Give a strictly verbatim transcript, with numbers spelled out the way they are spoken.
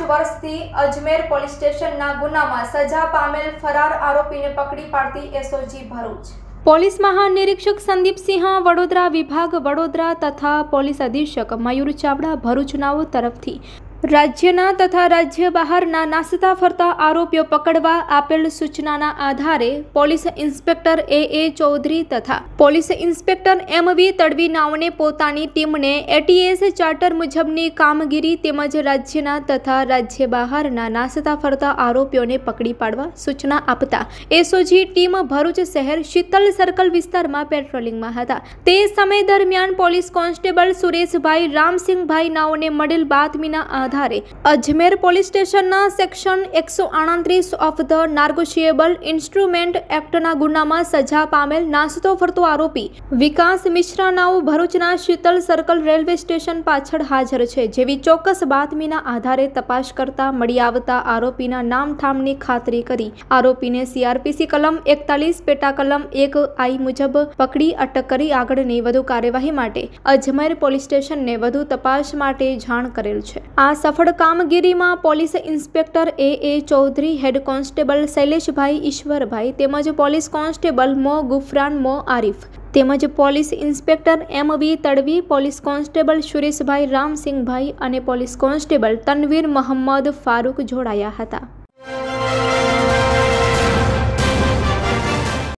વર્ષથી અજમેર પોલીસ સ્ટેશનના ગુનામાં સજા પામેલ ફરાર આરોપીને પકડી પાડતી એસઓજી ભરૂચ। પોલીસ મહાનિરીક્ષક સંદીપસિંહ વડોદરા વિભાગ વડોદરા તથા પોલીસ અધિક્ષક મયુર ચાવડા ભરૂચનાઓ તરફથી રાજ્યના તથા રાજ્ય બહારના નાસતા ફરતા આરોપીઓ પકડવા આપેલ સૂચનાના આધારે police inspector A A Chaudhary તથા police inspector M V Tadvi નાઓને પોતાની ટીમને એટીએસ ચાર્ટર મુજબની કામગીરી તેમજ રાજ્યના તથા રાજ્ય બહારના નાસતા ફરતા આરોપીઓને પકડી પાડવા સૂચના આપતા એસઓજી ટીમ ભરૂચ શહેર શીતલ સર્કલ વિસ્તારમાં પેટ્રોલિંગમાં હતા। તે સમય દરમિયાન પોલીસ કોન્સ્ટેબલ સુરેશભાઈ રામસિંહભાઈ નાઓને મળેલ બાતમીના આધારે અજમેર પોલીસ સ્ટેશનના સેક્શન એકસો આડત્રીસ ઓફ ધ નાર્ગોશિયેબલ ઇન્સ્ટ્રુમેન્ટ એક્ટના ગુનામાં સજા પામેલ નાસતો ફરતો આરોપી વિકાસ મિશ્રા નાઓ ભરૂચના શીતલ સર્કલ રેલવે સ્ટેશન પાછળ હાજર છે, જેવી ચોક્કસ બાતમીના આધારે તપાસ કરતા મળી આવતા આરોપીના નામઠામની ખાતરી કરી આરોપીને સીઆરપીસી કલમ એકતાલીસ પેટા કલમ એક આઈ મુજબ પકડી અટક કરી આગળની વધુ કાર્યવાહી માટે અજમેર પોલીસ સ્ટેશનને વધુ તપાસ માટે જાણ કરેલ છે। આ સફળ કામગીરીમાં police inspector A A Chaudhary, head constable Shaileshbhai Ishwarbhai તેમજ પોલીસ કોન્સ્ટેબલ મો ગુફરાન મો આરીફ તેમજ police inspector M V Tadvi, police constable Sureshbhai Ramsinhbhai અને પોલીસ કોન્સ્ટેબલ તનવીર મોહમ્મદ ફારૂક જોડાયા હતા।